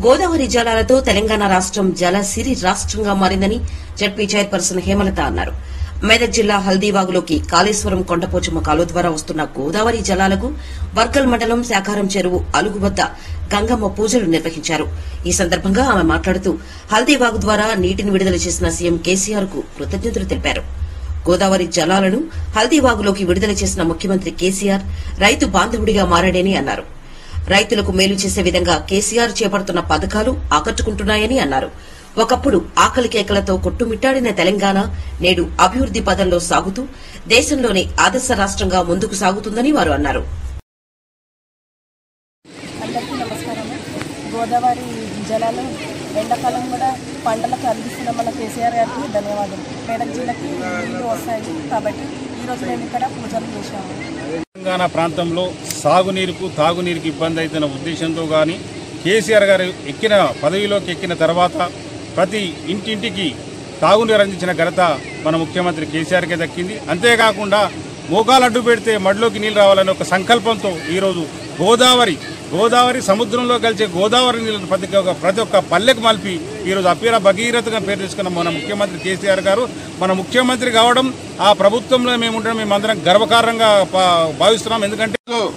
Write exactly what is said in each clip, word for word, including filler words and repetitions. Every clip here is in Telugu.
గోదావరి జలాలతో తెలంగాణ రాష్ట్రం జలసిరి రాష్ట్రంగా మారిందని జడ్పీ చైర్పర్సన్ హేమలత అన్నారు. మెదక్ జిల్లా హల్దీవాగులోకి కాళేశ్వరం కొండపోచమ్మ కాలువ ద్వారా వస్తున్న గోదావరి జలాలకు వర్గల్ మండలం శాఖారం చెరువు అలుగు వద్ద గంగమ్మ పూజలు నిర్వహించారు. ఈ సందర్భంగా ఆమె మాట్లాడుతూ హల్దీవాగు ద్వారా నీటిని విడుదల చేసిన సీఎం కేసీఆర్ కు కృతజ్ఞతలు తెలిపారు. గోదావరి జలాలను హల్దీవాగులోకి విడుదల చేసిన ముఖ్యమంత్రి కేసీఆర్ రైతు బాంధవుడిగా మారాడని అన్నారు. రైతులకు మేలు చేసే విధంగా కేసీఆర్ చేపడుతున్న పథకాలు ఆకట్టుకుంటున్నాయని అన్నారు. ఒకప్పుడు ఆకలి కేకలతో కొట్టుమిట్టాడిన తెలంగాణ నేడు అభివృద్ది పదంలో సాగుతూ దేశంలోనే ఆదర్శ రాష్ట్రంగా ముందుకు సాగుతుందని వారు అన్నారు. అందరికీ నమస్కారం. గోదావరి జలాలు ఎండాకాలం కూడా పంటలకు అందిస్తున్న మన కేసీఆర్ గారికి ధన్యవాదాలు. మెదక్ జిల్లాకి నీళ్లు వస్తాయి కాబట్టి ఈ రోజు మేము ఇక్కడ పూజలు చేశాము. తెలంగాణ ప్రాంతంలో సాగునీరుకు తాగునీరుకు ఇబ్బంది అవుతున్న ఉద్దేశంతో కానీ కేసీఆర్ గారు ఎక్కిన పదవిలోకి ఎక్కిన తర్వాత ప్రతి ఇంటింటికి తాగునీరు అందించిన ఘనత మన ముఖ్యమంత్రి కేసీఆర్కే దక్కింది. అంతేకాకుండా మోకాలు అడ్డు పెడితే మడిలోకి నీళ్ళు రావాలనే ఒక సంకల్పంతో ఈరోజు గోదావరి గోదావరి సముద్రంలో కలిసే గోదావరి నీళ్ళను ప్రతి ఒక్క ప్రతి ఒక్క పల్లెకు మలిపి ఈరోజు అపీర భగీరథగా పేరు తీసుకున్న మన ముఖ్యమంత్రి కేసీఆర్ గారు మన ముఖ్యమంత్రి కావడం ఆ ప్రభుత్వంలో మేము ఉండడం మేమందరం గర్వకారంగా భావిస్తున్నాం. ఎందుకంటే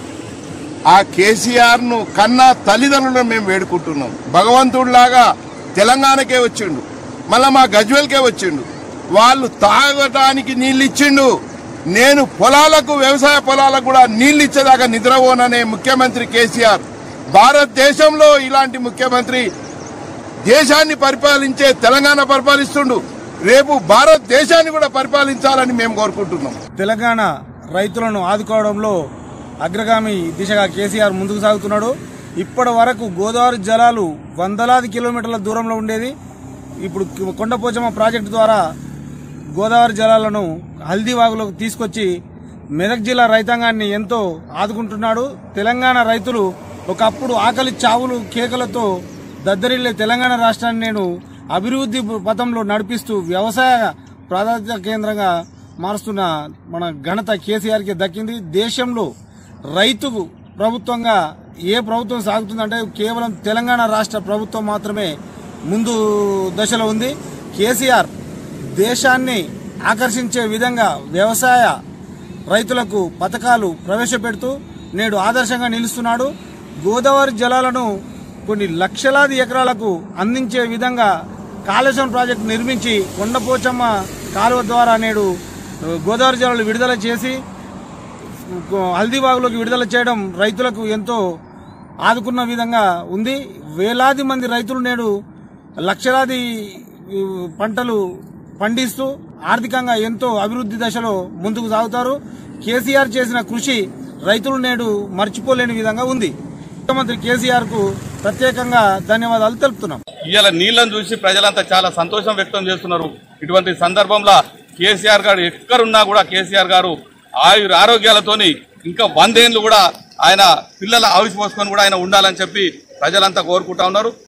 ఆ కేసీఆర్ ను కన్నా తల్లిదండ్రులను మేము వేడుకుంటున్నాం. భగవంతుడిలాగా తెలంగాణకే వచ్చిండు, మళ్ళా మా గజ్వేల్కే వచ్చిండు. వాళ్ళు తాగటానికి నీళ్ళు ఇచ్చిండు. నేను పొలాలకు వ్యవసాయ పొలాలకు కూడా నీళ్లు ఇచ్చేదాకా నిద్రపోననే ముఖ్యమంత్రి కేసీఆర్. భారతదేశంలో ఇలాంటి ముఖ్యమంత్రి దేశాన్ని పరిపాలించే తెలంగాణ పరిపాలిస్తుండు. రేపు భారతదేశాన్ని కూడా పరిపాలించాలని మేము కోరుకుంటున్నాం. తెలంగాణ రైతులను ఆదుకోవడంలో అగ్రగామి దిశగా కేసీఆర్ ముందుకు సాగుతున్నాడు. ఇప్పటి వరకు గోదావరి జలాలు వందలాది కిలోమీటర్ల దూరంలో ఉండేది. ఇప్పుడు కొండపోచమ్మ ప్రాజెక్టు ద్వారా గోదావరి జలాలను హల్దీవాగులోకి తీసుకొచ్చి మెదక్ జిల్లా రైతాంగాన్ని ఎంతో ఆదుకుంటున్నాడు. తెలంగాణ రైతులు ఒకప్పుడు ఆకలి చావులు కేకలతో దద్దరిల్లే తెలంగాణ రాష్ట్రాన్ని నేను అభివృద్ది పథంలో నడిపిస్తూ వ్యవసాయ ప్రాధాన్యత కేంద్రంగా మారుస్తున్న మన ఘనత కేసీఆర్కి దక్కింది. దేశంలో రైతుకు ప్రభుత్వంగా ఏ ప్రభుత్వం సాగుతుందంటే కేవలం తెలంగాణ రాష్ట్ర ప్రభుత్వం మాత్రమే ముందు దశలో ఉంది. కేసీఆర్ దేశాన్ని ఆకర్షించే విధంగా వ్యవసాయ రైతులకు పథకాలు ప్రవేశపెడుతూ నేడు ఆదర్శంగా నిలుస్తున్నాడు. గోదావరి జలాలను కొన్ని లక్షలాది ఎకరాలకు అందించే విధంగా కాళేశ్వరం ప్రాజెక్టు నిర్మించి కొండపోచమ్మ కాలువ ద్వారా నేడు గోదావరి జలాలు విడుదల చేసి హల్దీవాగులోకి విడుదల చేయడం రైతులకు ఎంతో ఆదుకున్న విధంగా ఉంది. వేలాది మంది రైతులు నేడు లక్షలాది పంటలు పండిస్తూ ఆర్థికంగా ఎంతో అభివృద్ది దశలో ముందుకు సాగుతారు. కేసీఆర్ చేసిన కృషి రైతులు నేడు మర్చిపోలేని విధంగా ఉంది. ముఖ్యమంత్రి కేసీఆర్ కు ప్రత్యేకంగా ధన్యవాదాలు తెలుపుతున్నాం. ఇవాళ నీళ్లను చూసి ప్రజలంతా చాలా సంతోషం వ్యక్తం చేస్తున్నారు. ఇటువంటి సందర్భంలో కేసీఆర్ గారు ఎక్కడున్నా కూడా కేసీఆర్ గారు ఆయుర ఆరోగ్యాలతోని ఇంకా వందేళ్లు కూడా ఆయన పిల్లల ఆవిసి పోసుకొని కూడా ఆయన ఉండాలని చెప్పి ప్రజలంతా కోరుకుంటా ఉన్నారు.